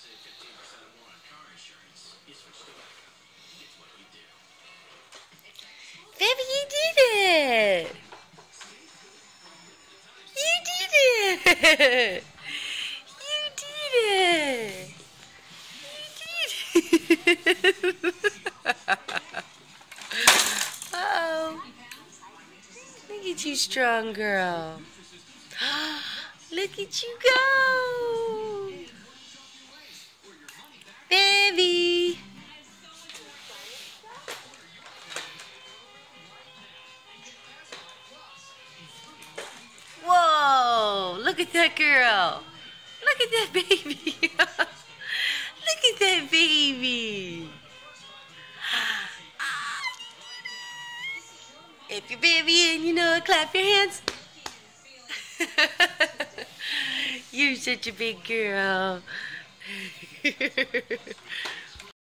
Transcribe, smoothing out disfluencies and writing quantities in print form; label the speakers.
Speaker 1: Baby, you did it! You did it! You did it! You did it! Oh, look at you, strong girl. Look at you go! Baby! Whoa! Look at that girl! Look at that baby! Look at that baby! If your baby in, you know, clap your hands. You're such a big girl.